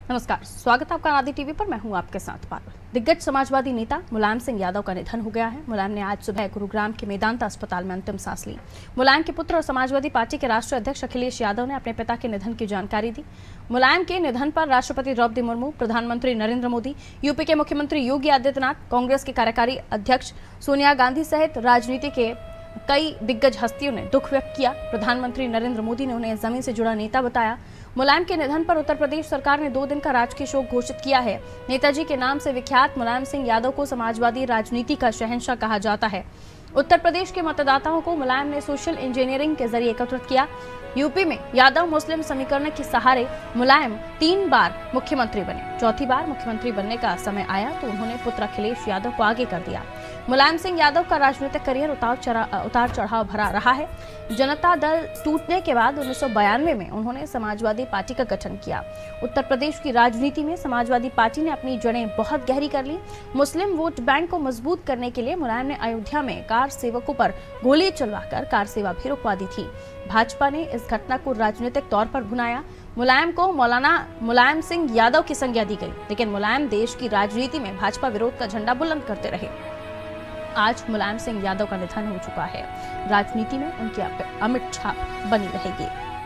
नमस्कार, स्वागत है आपका आदि टीवी पर। मैं हूं आपके साथ पारुल। दिग्गज समाजवादी नेता मुलायम सिंह यादव का निधन हो गया है। मुलायम ने आज सुबह गुरुग्राम के मेदांता अस्पताल में अंतिम सांस ली। मुलायम के पुत्र और समाजवादी पार्टी के राष्ट्रीय अध्यक्ष अखिलेश यादव ने अपने पिता के निधन की जानकारी दी। मुलायम के निधन पर राष्ट्रपति द्रौपदी मुर्मू, प्रधानमंत्री नरेंद्र मोदी, यूपी के मुख्यमंत्री योगी आदित्यनाथ, कांग्रेस के कार्यकारी अध्यक्ष सोनिया गांधी सहित राजनीति के कई दिग्गज हस्तियों ने दुख व्यक्त किया। प्रधानमंत्री नरेंद्र मोदी ने उन्हें जमीन से जुड़ा नेता बताया। मुलायम के निधन पर उत्तर प्रदेश सरकार ने 2 दिन का राजकीय शोक घोषित किया है। नेताजी के नाम से विख्यात मुलायम सिंह यादव को समाजवादी राजनीति का शहंशाह कहा जाता है। उत्तर प्रदेश के मतदाताओं को मुलायम ने सोशल इंजीनियरिंग के जरिए एकत्रित किया। यूपी में यादव मुस्लिम समीकरण के सहारे मुलायम 3 बार मुख्यमंत्री बने। चौथी बार मुख्यमंत्री बनने का समय आया तो उन्होंने पुत्र अखिलेश यादव को आगे कर दिया। मुलायम सिंह यादव का राजनीतिक करियर उतार चढ़ाव भरा रहा है। जनता दल टूटने के बाद 1992 में उन्होंने समाजवादी पार्टी का गठन किया। उत्तर प्रदेश की राजनीति में समाजवादी पार्टी ने अपनी जड़ें बहुत गहरी कर ली। मुस्लिम वोट बैंक को मजबूत करने के लिए मुलायम ने अयोध्या में कार सेवकों पर गोली चलवाकर कार सेवा भी रुकवा दी थी। भाजपा ने इस घटना को राजनीतिक तौर पर भुनाया। मुलायम को मौलाना मुलायम सिंह यादव की संज्ञा दी गई, लेकिन मुलायम देश की राजनीति में भाजपा विरोध का झंडा बुलंद करते रहे। आज मुलायम सिंह यादव का निधन हो चुका है। राजनीति में उनकी अमिट छाप बनी रहेगी।